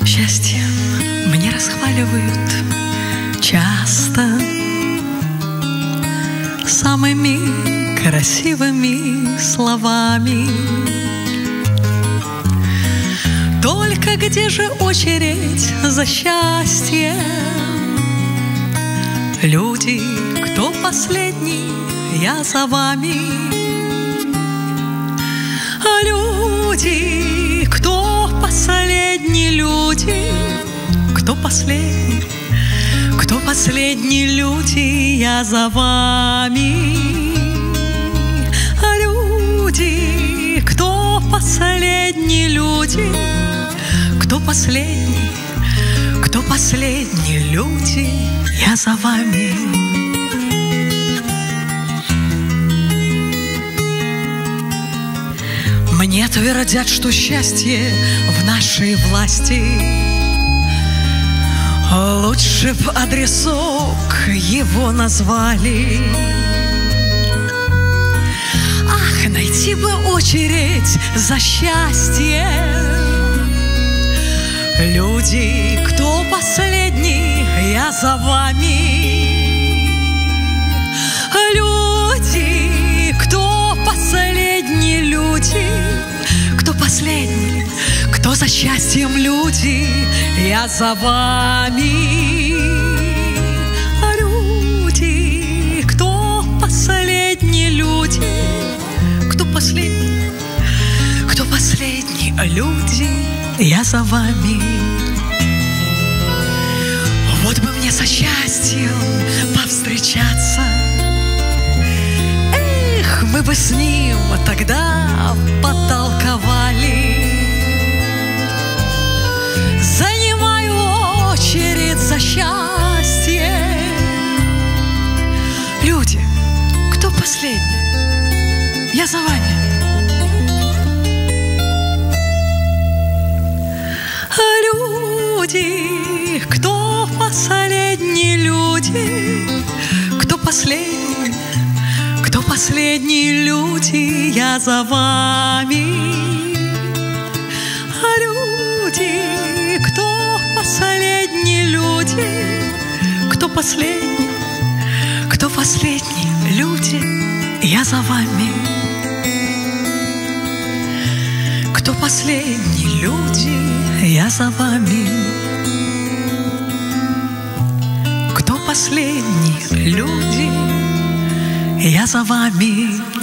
Счастье мне расхваливают часто самыми красивыми словами. Только где же очередь за счастьем? Люди, кто последний, я за вами. Люди, кто последний, люди, кто последний, люди, я за вами. Люди, кто последний, люди, кто последний, люди, я за вами. Мне твердят, что счастье в нашей власти. Лучше б адресок его назвали. Ах, найти бы очередь за счастье. Люди, кто последний, я за вами. Люди, кто последний, люди, кто последний, кто за счастьем, люди, я за вами. Люди, кто последний, люди, кто последний, люди, я за вами. Вот бы мне со счастьем повстречаться. Эх, мы бы с ним тогда потолковали. Занимаю очередь за счастье. Люди, кто последний, я за вами. Люди, кто последний, люди, кто последний, люди, я за вами. Люди, кто последний, люди, кто последний, люди, я за вами. Кто последний, люди, я за вами. Кто последний, люди, я за вами.